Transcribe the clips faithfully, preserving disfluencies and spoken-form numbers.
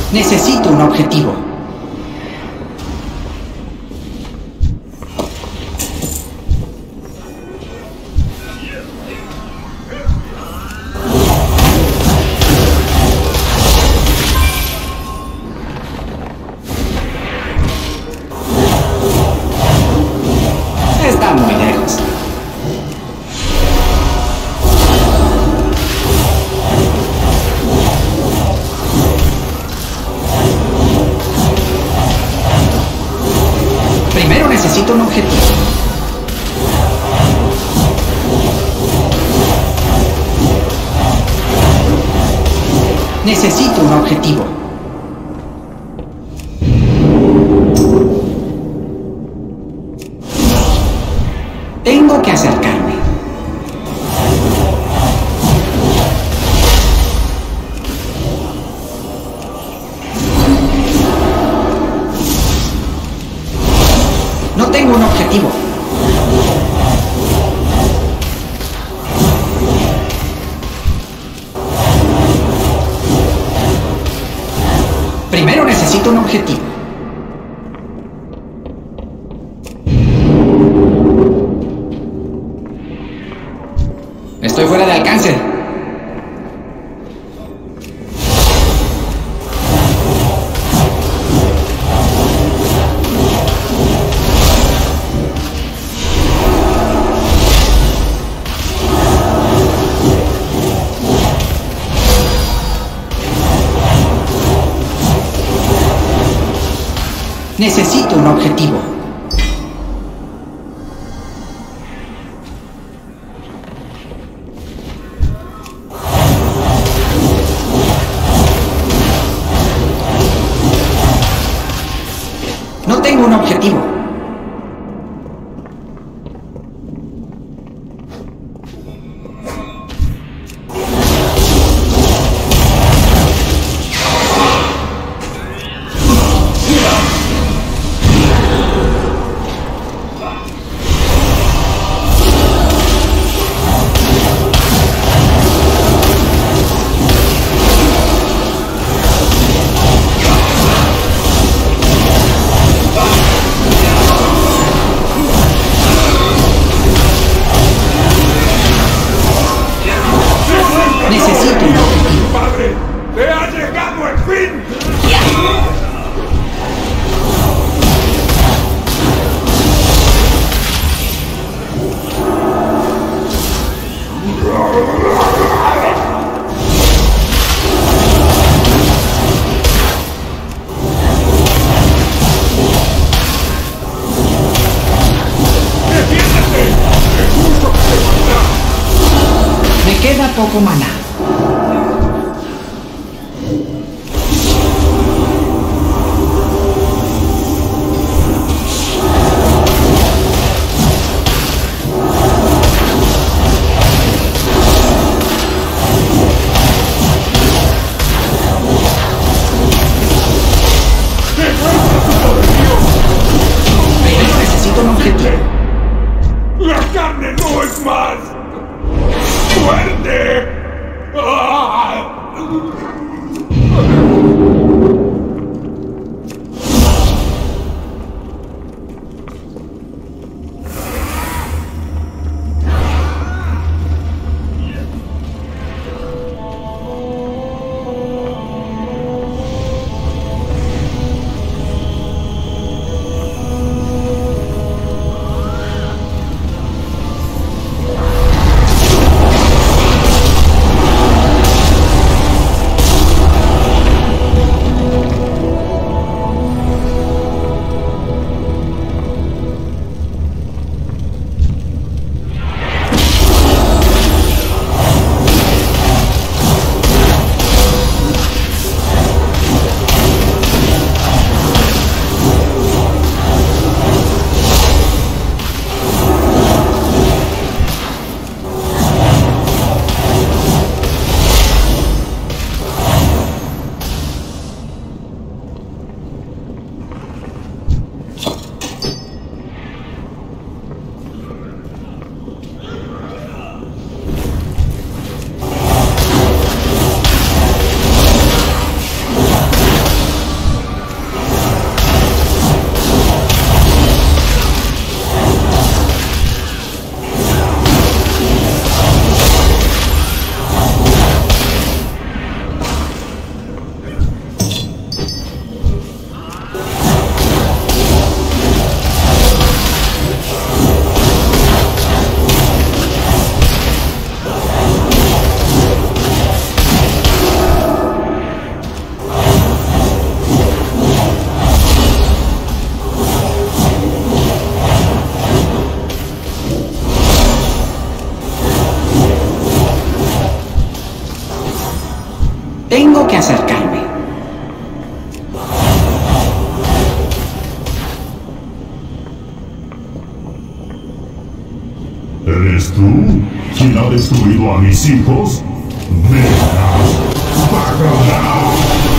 Necesito un objetivo. Está muy lejos. Primero necesito un objetivo. Necesito un objetivo. Tengo que acercarme. No tengo un objetivo. Primero necesito un objetivo. Estoy fuera de alcance. Necesito un objetivo. No tengo un objetivo. Necesito un objetivo. ¡Padre! ¡Te ha llegado el fin! ¡Defiéndete! ¡Seguro que te maldrá! Me queda poco maná. Primero necesito un objetivo. ¡La carne no es más! ¡Fuerte! que acercarme. ¿Eres tú quien ha destruido a mis hijos? ¡Verás! ¡Pagarás!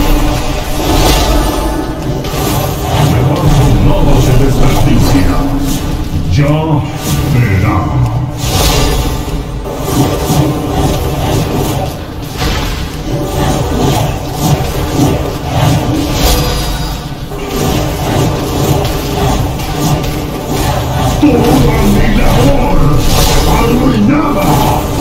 Levanto nada de desperdicia. Ya verás. ¡Toda mi labor arruinada!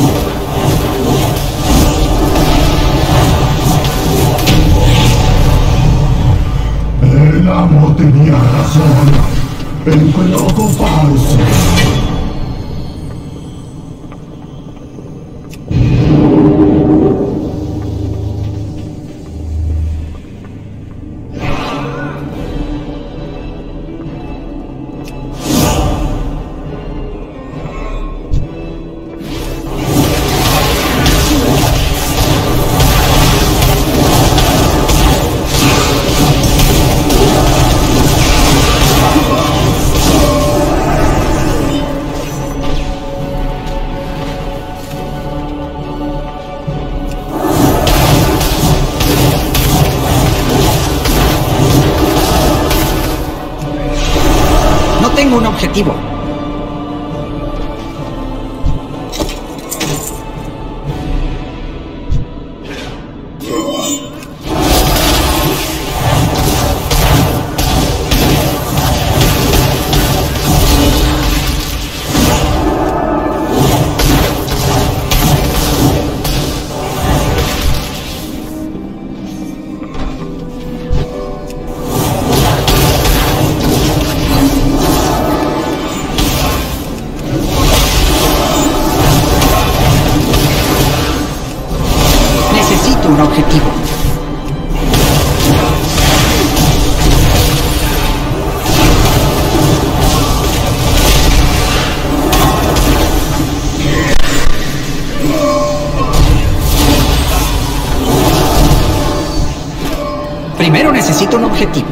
El amo tenía razón. El loco falso. Tengo un objetivo. Un objetivo. Primero necesito un objetivo.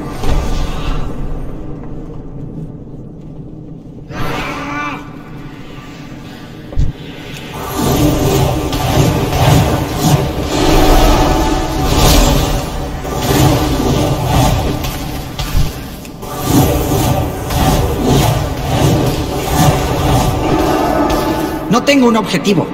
No tengo un objetivo.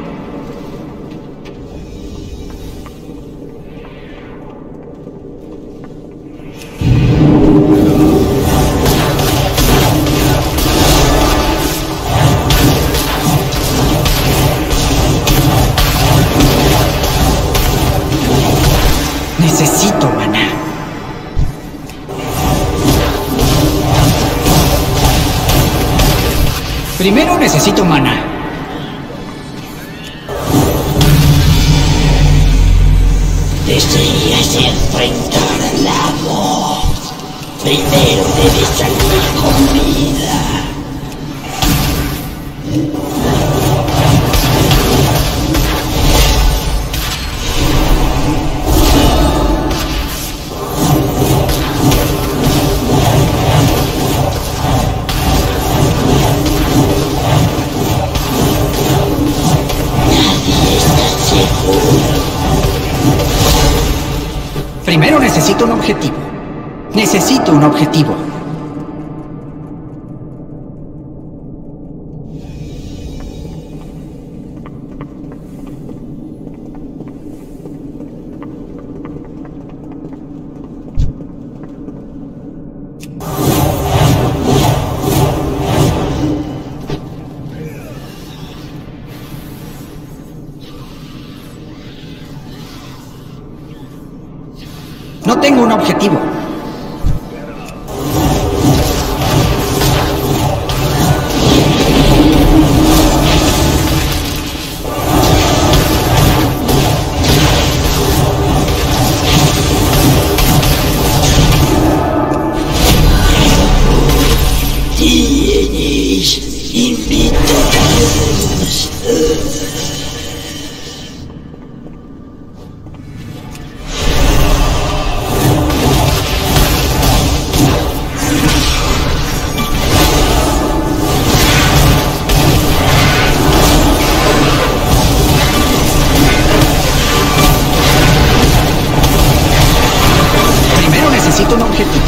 Necesito maná. Primero necesito maná. ¿Deseas enfrentar la voz? Primero debes salir con vida. Nadie está seguro. Primero necesito un objetivo. Necesito un objetivo. No tengo un objetivo. Tienes invitados. necesito un objetivo.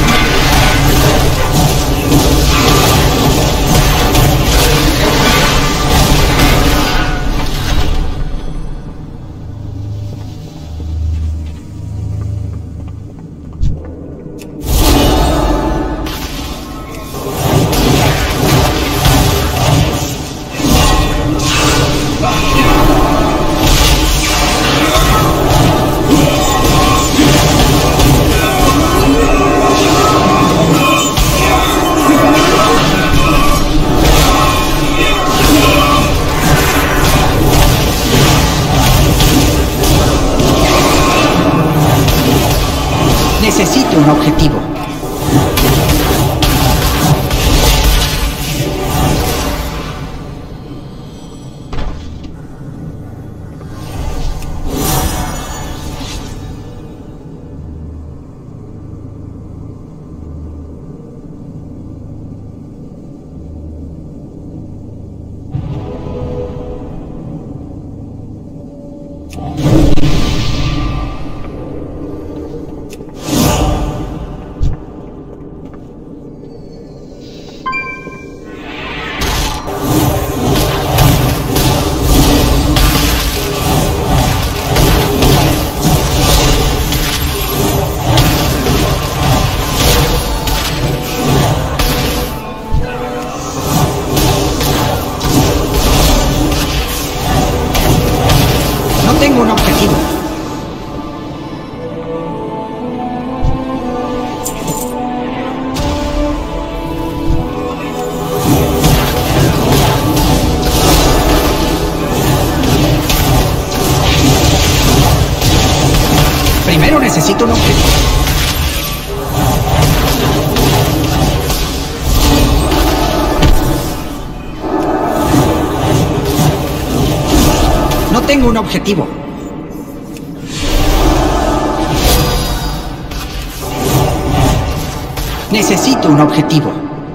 Necesito un objetivo. Tengo un objetivo. Primero necesito un objetivo. No tengo un objetivo. Necesito un objetivo.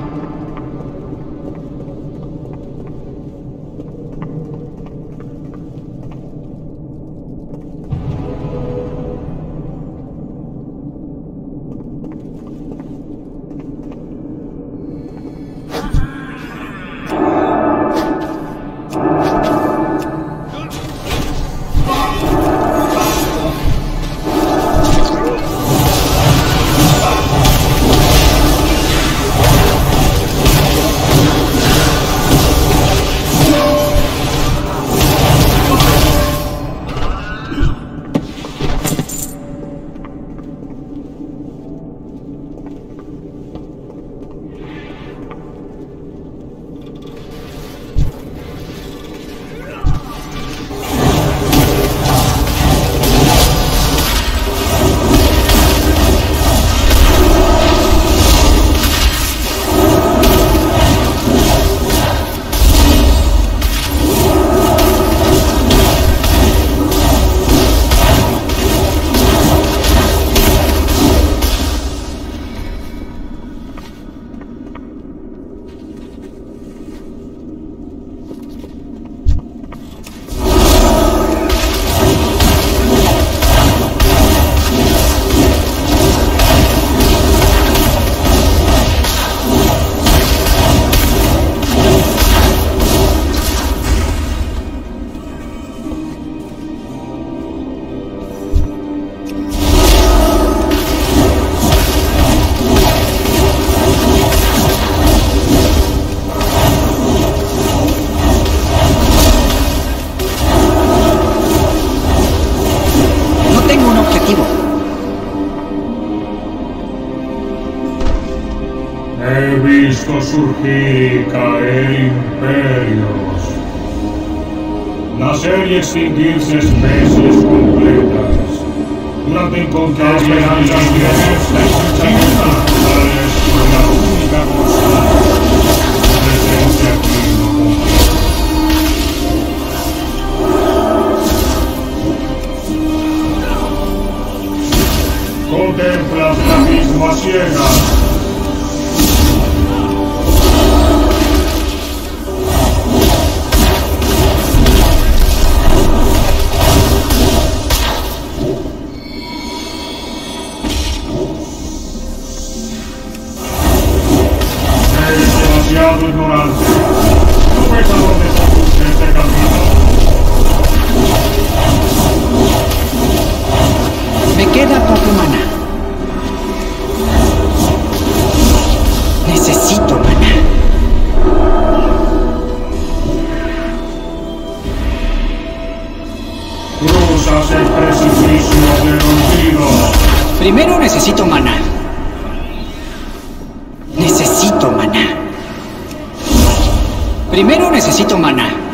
He visto surgir y caer imperios, nacer y extinguirse especies completas, durante incontables esperanzas de esta naturales fue la única constante, presencia aquí no comparable. Contemplas la misma ciega. demasiado ignorante. ¿No ves a dónde conduce este camino? Me queda poco maná. Necesito maná. Cruzas el precipicio del olvido. Primero necesito maná. Necesito maná. Primero necesito maná.